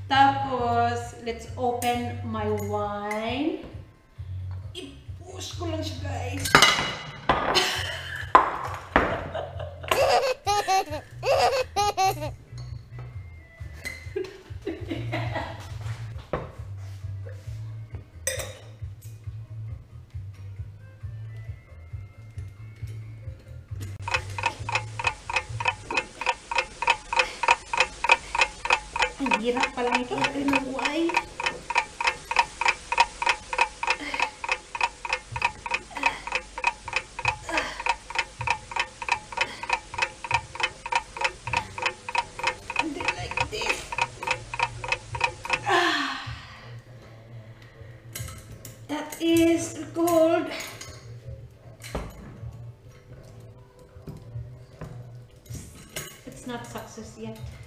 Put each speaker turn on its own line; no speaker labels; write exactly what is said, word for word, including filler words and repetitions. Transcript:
Tapos, let's open my wine. I-push ko lang siya, guys. Ang hirap palang i-filter ng wine. And then like this. That is gold. It's not success yet.